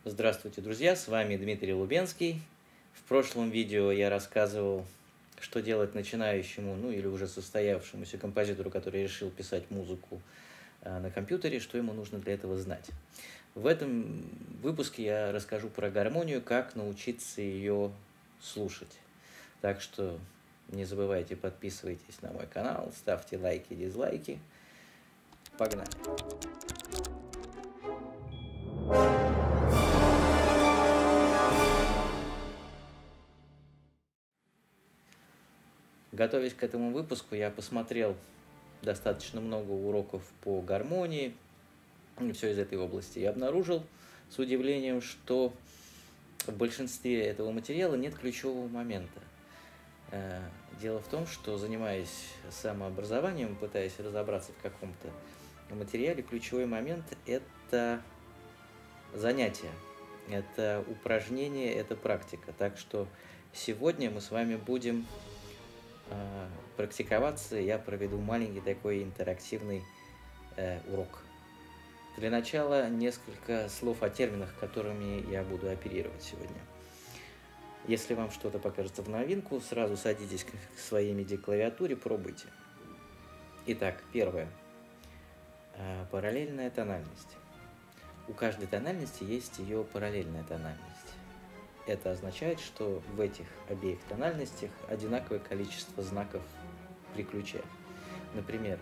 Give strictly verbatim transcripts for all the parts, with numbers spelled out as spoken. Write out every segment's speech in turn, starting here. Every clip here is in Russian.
Здравствуйте, друзья! С вами Дмитрий Лубенский. В прошлом видео я рассказывал, что делать начинающему, ну или уже состоявшемуся композитору, который решил писать музыку на компьютере, что ему нужно для этого знать. В этом выпуске я расскажу про гармонию, как научиться ее слушать. Так что не забывайте, подписывайтесь на мой канал, ставьте лайки, дизлайки. Погнали! Готовясь к этому выпуску, я посмотрел достаточно много уроков по гармонии, все из этой области, и обнаружил с удивлением, что в большинстве этого материала нет ключевого момента. Дело в том, что, занимаясь самообразованием, пытаясь разобраться в каком-то материале, ключевой момент – это занятие, это упражнение, это практика. Так что сегодня мы с вами будем практиковаться, я проведу маленький такой интерактивный э, урок. Для начала несколько слов о терминах, которыми я буду оперировать сегодня. Если вам что-то покажется в новинку, сразу садитесь к своей MIDI-клавиатуре, пробуйте. Итак, первое. Э, параллельная тональность. У каждой тональности есть ее параллельная тональность. Это означает, что в этих обеих тональностях одинаковое количество знаков при ключе. Например,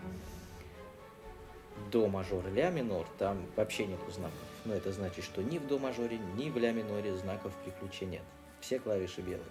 до мажор, ля минор, там вообще нету знаков. Но это значит, что ни в до мажоре, ни в ля миноре знаков при ключе нет. Все клавиши белые.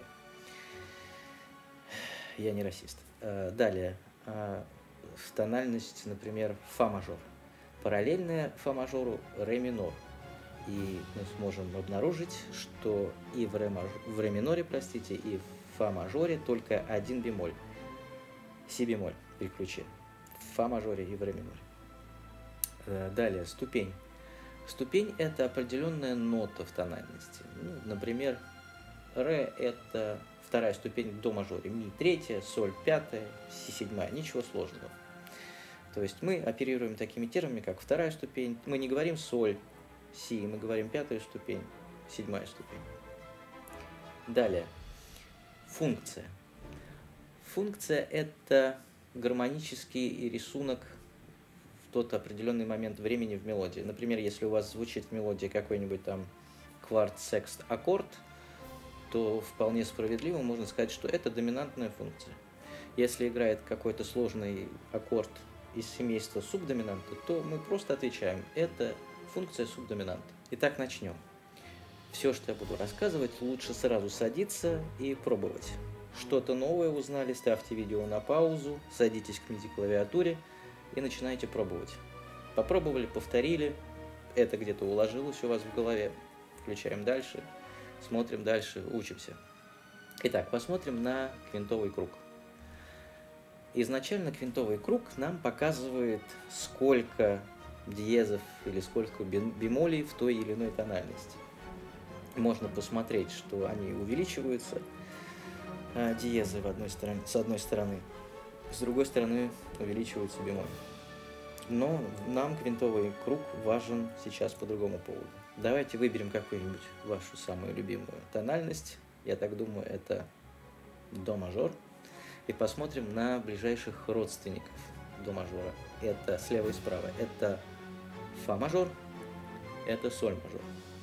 Я не расист. Далее, в тональность, например, фа мажор. Параллельная фа мажору ре минор. И мы сможем обнаружить, что и в ре, мажор, в ре миноре, простите, и в фа мажоре только один бемоль, си бемоль при ключе, в фа мажоре и в ре миноре. Далее, ступень. Ступень – это определенная нота в тональности. Ну, например, ре – это вторая ступень в до мажоре, ми – третья, соль – пятая, си – седьмая, ничего сложного. То есть мы оперируем такими терминами, как вторая ступень, мы не говорим соль, си, мы говорим пятая ступень, седьмая ступень. Далее, функция. Функция – это гармонический рисунок в тот определенный момент времени в мелодии. Например, если у вас звучит в мелодии какой-нибудь там кварт-секст-аккорд, то вполне справедливо можно сказать, что это доминантная функция. Если играет какой-то сложный аккорд из семейства субдоминанта, то мы просто отвечаем – это функция субдоминанта. Итак, начнем. Все, что я буду рассказывать, лучше сразу садиться и пробовать. Что-то новое узнали, ставьте видео на паузу, садитесь к MIDI-клавиатуре и начинайте пробовать. Попробовали, повторили, это где-то уложилось у вас в голове. Включаем дальше, смотрим дальше, учимся. Итак, посмотрим на квинтовый круг. Изначально квинтовый круг нам показывает, сколько диезов или сколько бемолей в той или иной тональности. Можно посмотреть, что они увеличиваются, диезы в одной стороне, с одной стороны, с другой стороны увеличиваются бемоли. Но нам квинтовый круг важен сейчас по другому поводу. Давайте выберем какую-нибудь вашу самую любимую тональность. Я так думаю, это до мажор. И посмотрим на ближайших родственников до мажора. Это слева и справа. Это фа мажор, это соль мажор.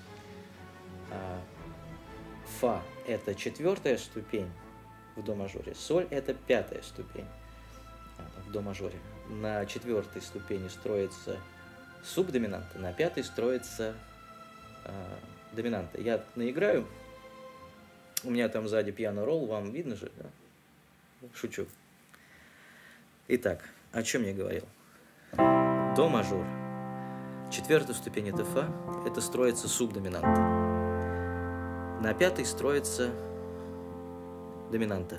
Фа – это четвертая ступень в до мажоре, соль – это пятая ступень в до мажоре. На четвертой ступени строится субдоминанта, на пятой строится а, доминанта. Я наиграю, у меня там сзади пиано-ролл, вам видно же, да? Шучу. Итак, о чем я говорил? До мажор. Четвертая ступень – это фа, это строится субдоминанта. На пятой строится доминанта.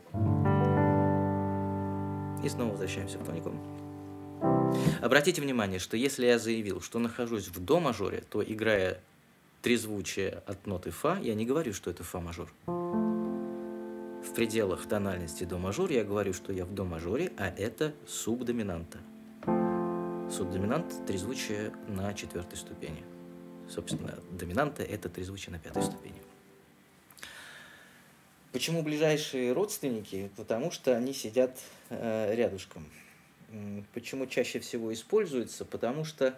И снова возвращаемся к тоникам. Обратите внимание, что если я заявил, что нахожусь в до мажоре, то, играя трезвучие от ноты фа, я не говорю, что это фа мажор. В пределах тональности до мажор я говорю, что я в до мажоре, а это субдоминанта. Субдоминант трезвучие на четвертой ступени. собственно, доминанта – это трезвучие на пятой ступени. Почему ближайшие родственники? Потому что они сидят э, рядышком. Почему чаще всего используется? Потому что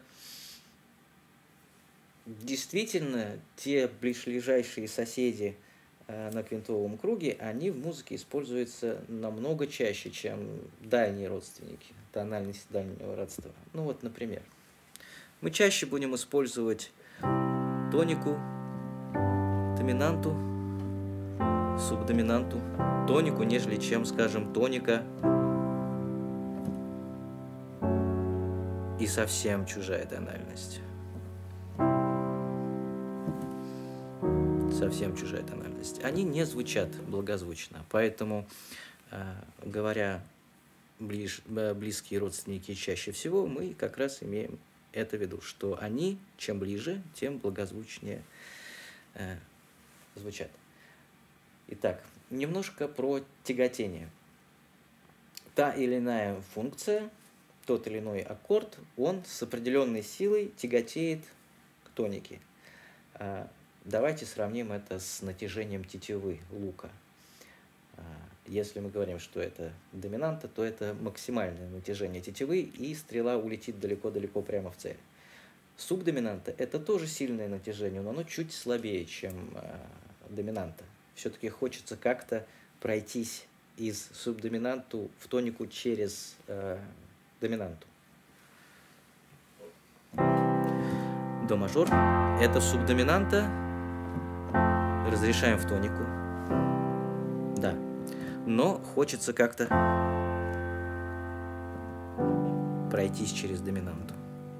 действительно те ближайшие соседи э, на квинтовом круге, они в музыке используются намного чаще, чем дальние родственники, тональность дальнего родства. Ну вот, например, мы чаще будем использовать тонику, доминанту, субдоминанту, тонику, нежели чем, скажем, тоника и совсем чужая тональность. Совсем чужая тональность. Они не звучат благозвучно, поэтому, говоря ближ, близкие родственники чаще всего, мы как раз имеем это в виду, что они, чем ближе, тем благозвучнее звучат. Итак, немножко про тяготение. Та или иная функция, тот или иной аккорд, он с определенной силой тяготеет к тонике. Давайте сравним это с натяжением тетивы лука. Если мы говорим, что это доминанта, то это максимальное натяжение тетивы, и стрела улетит далеко-далеко прямо в цель. Субдоминанта – это тоже сильное натяжение, но оно чуть слабее, чем доминанта. Все-таки хочется как-то пройтись из субдоминанту в тонику через э, доминанту. До мажор – это субдоминанта, разрешаем в тонику, да, но хочется как-то пройтись через доминанту.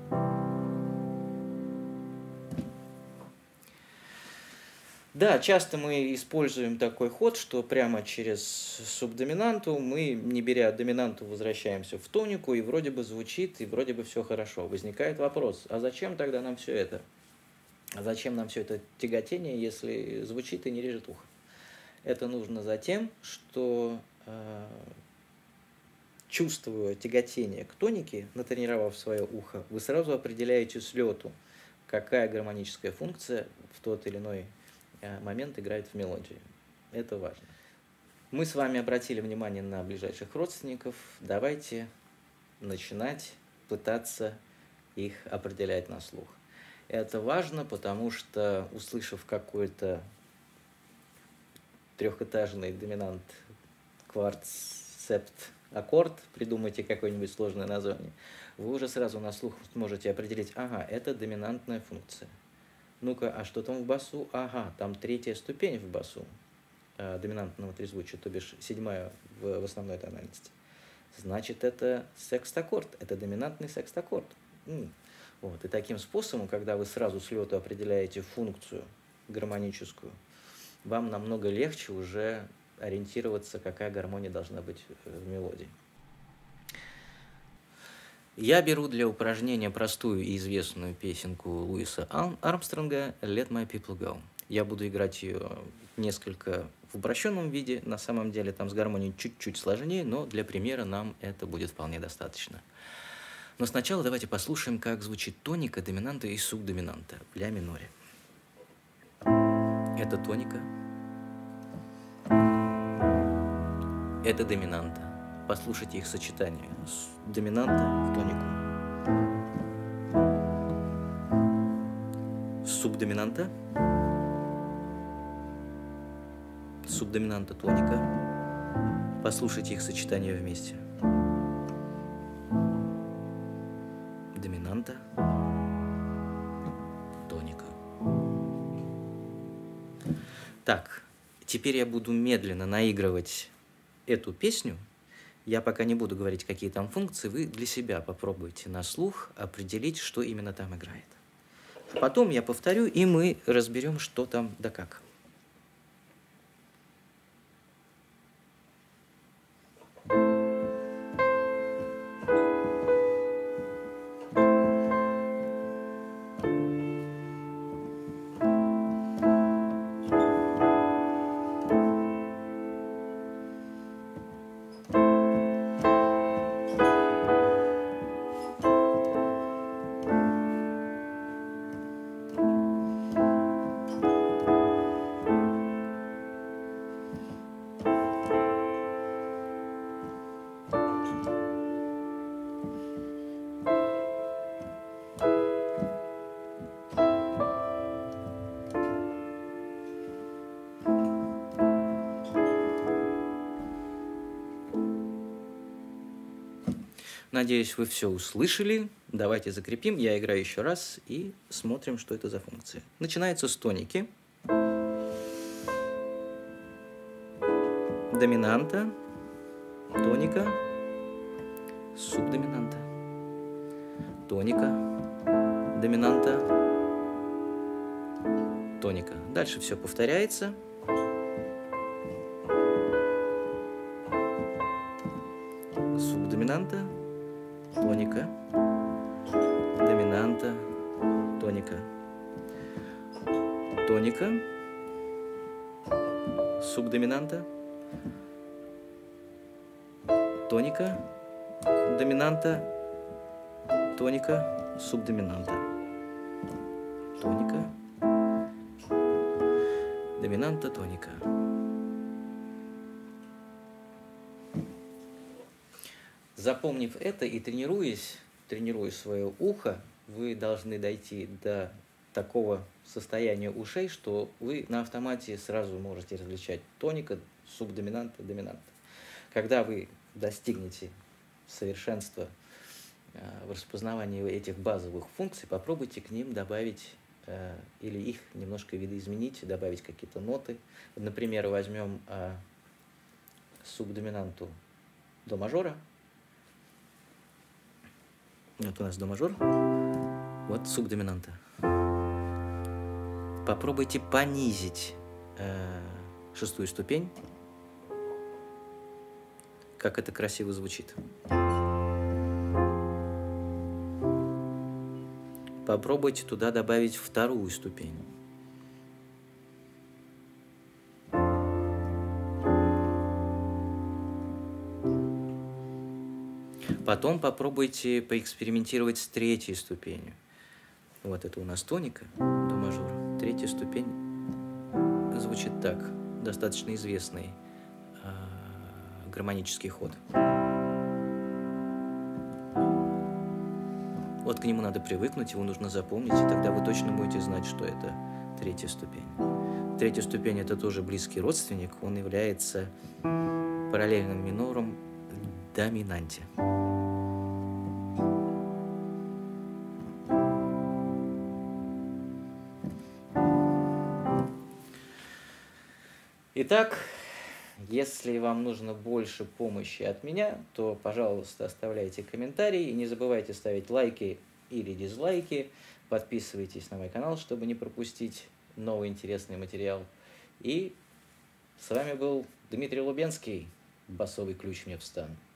Да, часто мы используем такой ход, что прямо через субдоминанту мы, не беря доминанту, возвращаемся в тонику, и вроде бы звучит, и вроде бы все хорошо. Возникает вопрос, а зачем тогда нам все это? А зачем нам все это тяготение, если звучит и не режет ухо? Это нужно за тем, что, э, чувствуя тяготение к тонике, натренировав свое ухо, вы сразу определяете с лету, какая гармоническая функция в тот или иной момент играет в мелодии. Это важно. Мы с вами обратили внимание на ближайших родственников. Давайте начинать пытаться их определять на слух. Это важно, потому что, услышав какой-то трехэтажный доминант, кварт, септ, аккорд, придумайте какое-нибудь сложное название, вы уже сразу на слух сможете определить, ага, это доминантная функция. Ну-ка, а что там в басу? Ага, там третья ступень в басу э, доминантного трезвучия, то бишь седьмая в, в основной тональности. Значит, это секстаккорд, это доминантный секстаккорд. М. Вот. И таким способом, когда вы сразу с лету определяете функцию гармоническую, вам намного легче уже ориентироваться, какая гармония должна быть в мелодии. Я беру для упражнения простую и известную песенку Луиса Армстронга «Let My People Go». Я буду играть ее несколько в упрощенном виде, на самом деле там с гармонией чуть-чуть сложнее, но для примера нам это будет вполне достаточно. Но сначала давайте послушаем, как звучит тоника, доминанта и субдоминанта в ля миноре. Это тоника, это доминанта. Послушайте их сочетание с доминанта в тонику. Субдоминанта. Субдоминанта, тоника. Послушайте их сочетание вместе. Доминанта, тоника. Так, теперь я буду медленно наигрывать эту песню. Я пока не буду говорить, какие там функции, вы для себя попробуйте на слух определить, что именно там играет. Потом я повторю, и мы разберем, что там да как. Надеюсь, вы все услышали. Давайте закрепим. Я играю еще раз и смотрим, что это за функция. Начинается с тоники. Доминанта, тоника, субдоминанта, тоника, доминанта, тоника. Дальше все повторяется. Субдоминанта, тоника, доминанта, тоника, тоника, субдоминанта, тоника, доминанта, тоника, субдоминанта, тоника, доминанта, тоника. Запомнив это и тренируясь, тренируя свое ухо, вы должны дойти до такого состояния ушей, что вы на автомате сразу можете различать тоника, субдоминанта, доминанта. Когда вы достигнете совершенства в распознавании этих базовых функций, попробуйте к ним добавить или их немножко видоизменить, добавить какие-то ноты. Например, возьмем субдоминанту до мажора. Вот у нас до мажор. Вот субдоминанта. Попробуйте понизить э, шестую ступень. Как это красиво звучит. Попробуйте туда добавить вторую ступень. Потом попробуйте поэкспериментировать с третьей ступенью. Вот это у нас тоника до мажора. Третья ступень звучит так. Достаточно известный э, гармонический ход. Вот к нему надо привыкнуть, его нужно запомнить, и тогда вы точно будете знать, что это третья ступень. Третья ступень – это тоже близкий родственник. Он является параллельным минором доминанте. Итак, если вам нужно больше помощи от меня, то, пожалуйста, оставляйте комментарии и не забывайте ставить лайки или дизлайки. Подписывайтесь на мой канал, чтобы не пропустить новый интересный материал. И с вами был Дмитрий Лубенский. Басовый ключ мне в стан.